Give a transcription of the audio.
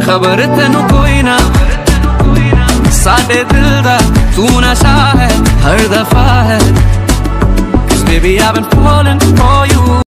खबर तेनू कोई ना, साडे दिल दा तू नशा है हर दफा है, 'cause baby I've been falling for you.